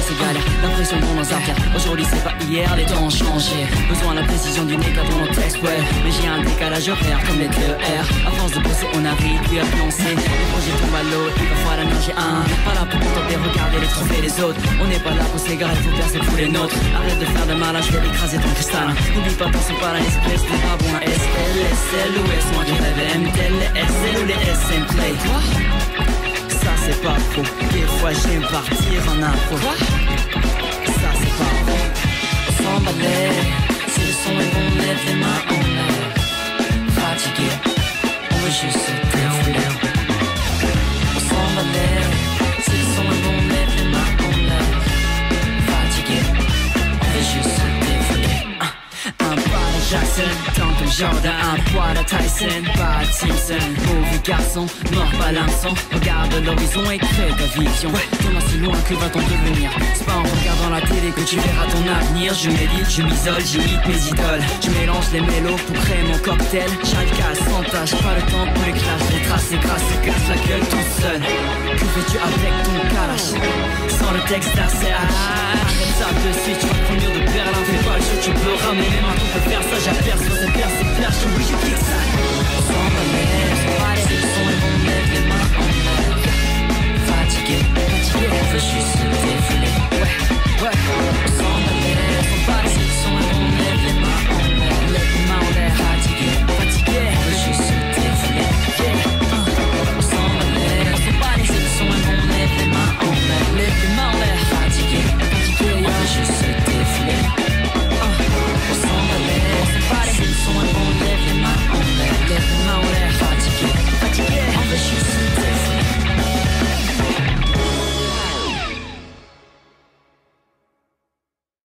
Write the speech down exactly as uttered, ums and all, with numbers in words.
c'est galère, l'impression dans nos artères. Aujourd'hui c'est pas hier, les temps ont changé. Besoin de la précision du méga dans nos textes, ouais. Mais j'ai un décalage horaire comme les T E R. À force de bosser on arrive plus à lancer. Le projet tombe à l'eau, il va falloir nager un. Pas là pour contenter, regarder les trophées les autres. On n'est pas là pour s'égarer, faut percer tous les nôtres. Arrête de faire de mal, je vais écraser ton cristal. N'oublie pas, c'est pas la espèce de babouin. S L, S L ou S, moi qui rêve M T L, S L ou les S M Play. Quoi? Ça c'est pas faux, des fois j'aime partir en impro. Quoi? Ça c'est pas faux. On s'emballait, si le son est bon, lève les mains en l'air. Fatigué, on veut juste se défouler. On s'emballait, si le son est bon, lève les mains en l'air. Fatigué, on veut juste se défouler. Un pas de Jackson, tant comme Jordan, un poids de Tyson, pas de Simpson. Mauvais garçon, mort pas l'hameçon. Regarde l'horizon et crée ta vision. T'es si loin que va-t-on devenir? C'est pas en regardant la télé que tu verras ton avenir. Je médite, je m'isole, j'imite mes idoles. Je mélange les mélos pour créer mon cocktail. Chaque casse sans tâche, pas le temps pour les clashs. Les traces, les grâces, se casse la gueule tout seul. Que fais-tu avec ton calache? Sans le texte d'A C H. Arrête ça de suite, tu vas le mur de Berlin. Fais pas le jeu, tu peux ramener les mains, on peut faire ça. J'aperçois cette perce, c'est flash, oui je kick ça. On s'en va, mais c'est pas les sons.